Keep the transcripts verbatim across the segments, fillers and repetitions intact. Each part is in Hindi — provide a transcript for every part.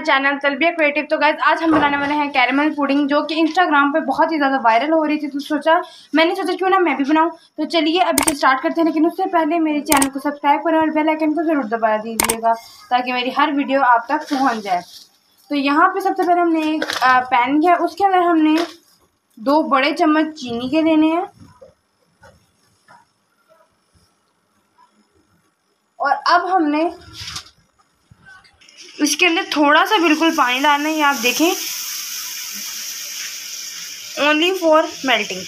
My channel Talbiya creative. तो गाइस आज हम बनाने वाले हैं कैरेमल पुडिंग, जो कि इंस्टाग्राम पे बहुत ही ज़्यादा वायरल हो रही थी। तो सोचा मैंने सोचा क्यों ना मैं भी बनाऊं। तो चलिए अभी से स्टार्ट करते हैं, लेकिन उससे पहले मेरे चैनल को सब्सक्राइब करें और बेल आइकन को ज़रूर दबा दीजिएगा ताकि मेरी हर वीडियो आप तक पहुँच जाए। तो यहाँ पर सबसे पहले हमने एक पैन लिया, उसके अंदर हमने दो बड़े चम्मच चीनी के लेने हैं और अब हमने इसके अंदर थोड़ा सा बिल्कुल पानी डालना है। आप देखें, ओनली फॉर मेल्टिंग।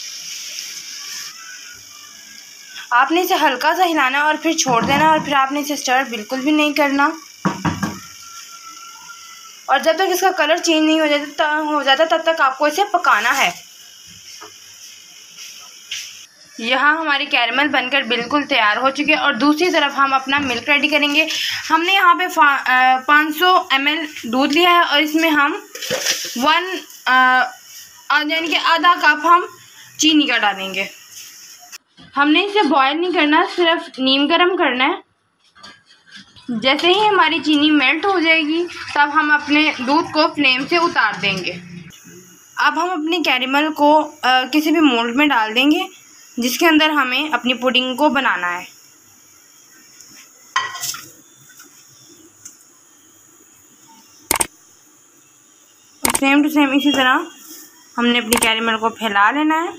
आपने इसे हल्का सा हिलाना और फिर छोड़ देना और फिर आपने इसे स्टर बिल्कुल भी नहीं करना। और जब तक इसका कलर चेंज नहीं हो जाता हो जाता तब तक आपको इसे पकाना है। यहाँ हमारी कैरेमल बनकर बिल्कुल तैयार हो चुकी है और दूसरी तरफ हम अपना मिल्क रेडी करेंगे। हमने यहाँ पे पाँच सौ एम एल दूध लिया है और इसमें हम वन यानी कि आधा कप हम चीनी का डालेंगे। हमने इसे बॉयल नहीं करना, सिर्फ नीम गर्म करना है। जैसे ही हमारी चीनी मेल्ट हो जाएगी तब हम अपने दूध को फ्लेम से उतार देंगे। अब हम अपनी कैरेमल को आ, किसी भी मोल्ड में डाल देंगे जिसके अंदर हमें अपनी पुडिंग को बनाना है। सेम टू सेम इसी तरह हमने अपनी कैरेमल को फैला लेना है।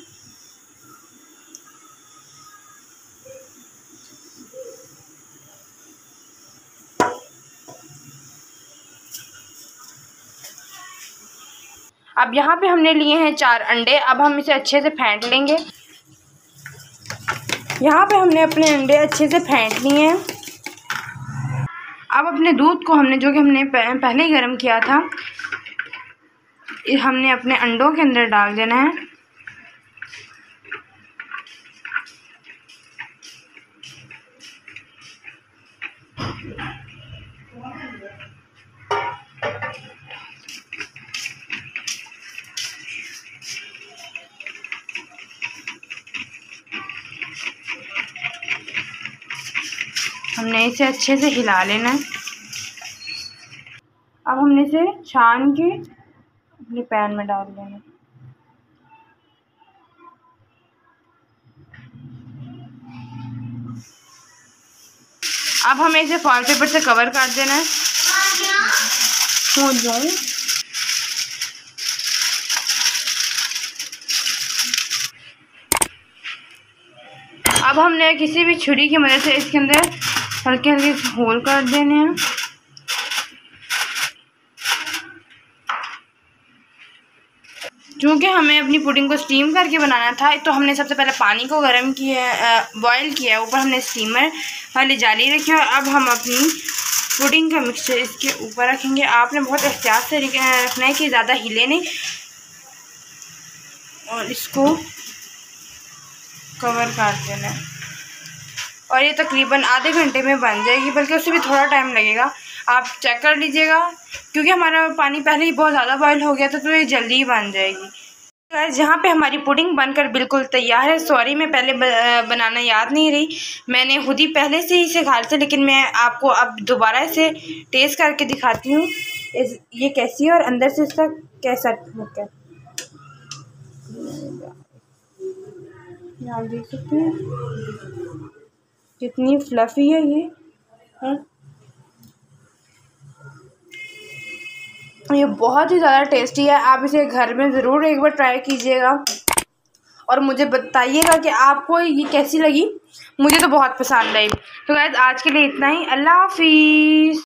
अब यहाँ पे हमने लिए हैं चार अंडे। अब हम इसे अच्छे से फेंट लेंगे। यहाँ पे हमने अपने अंडे अच्छे से फेंट लिए हैं। अब अपने दूध को हमने जो कि हमने पहले ही गर्म किया था, हमने अपने अंडों के अंदर डाल देना है। हमने इसे अच्छे से हिला लेना है। अब हमने इसे छान के अपने पैन में डाल देना। अब हमें इसे फॉइल पेपर से कवर कर देना है। हो जाए अब हमने किसी भी छुरी की मदद से इसके अंदर हल्के हल्के होल कर देने हैं। क्योंकि हमें अपनी पुडिंग को स्टीम करके बनाना था, तो हमने सबसे पहले पानी को गर्म किया, बॉयल किया। ऊपर हमने स्टीमर वाली जाली रखी और अब हम अपनी पुडिंग का मिक्सचर इसके ऊपर रखेंगे। आपने बहुत एहतियात से रखना है कि ज़्यादा हिले नहीं, और इसको कवर कर देना है। और ये तकरीबन आधे घंटे में बन जाएगी, बल्कि उससे भी थोड़ा टाइम लगेगा। आप चेक कर लीजिएगा, क्योंकि हमारा पानी पहले ही बहुत ज़्यादा बॉयल हो गया था, तो ये जल्दी ही बन जाएगी। गाइस यहाँ पे हमारी पुडिंग बनकर बिल्कुल तैयार है। सॉरी मैं पहले बनाना याद नहीं रही, मैंने खुद ही पहले से ही सिखा रही थी, लेकिन मैं आपको अब दोबारा इसे टेस्ट करके दिखाती हूँ ये कैसी है और अंदर से इसका कैसा लुक है। आप देख सकते हैं कितनी फ्लफ़ी है ये है। ये बहुत ही ज़्यादा टेस्टी है। आप इसे घर में ज़रूर एक बार ट्राई कीजिएगा और मुझे बताइएगा कि आपको ये कैसी लगी। मुझे तो बहुत पसंद आई। तो गाइस आज के लिए इतना ही। अल्लाह हाफिज़।